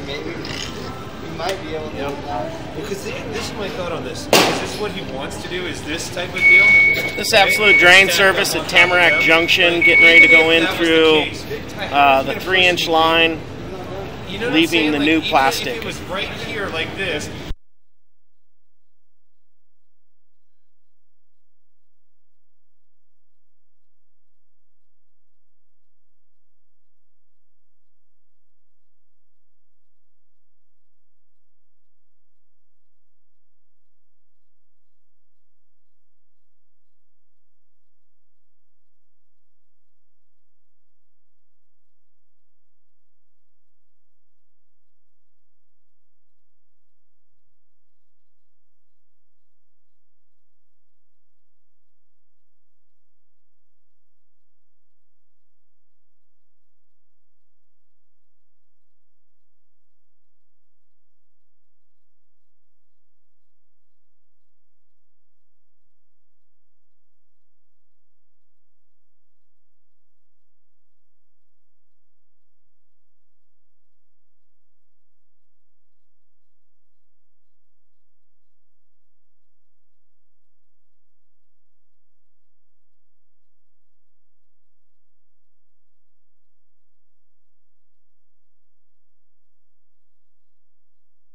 maybe we might be able to do that. Because this is my thought on this. Is this what he wants to do? Is this type of deal? This absolute drain service at Tamarack Junction, getting ready to go in through the 3-inch line, leaving the new plastic. If it was right here like this.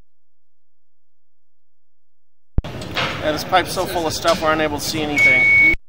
Yeah, this pipe's so full of stuff we're unable to see anything.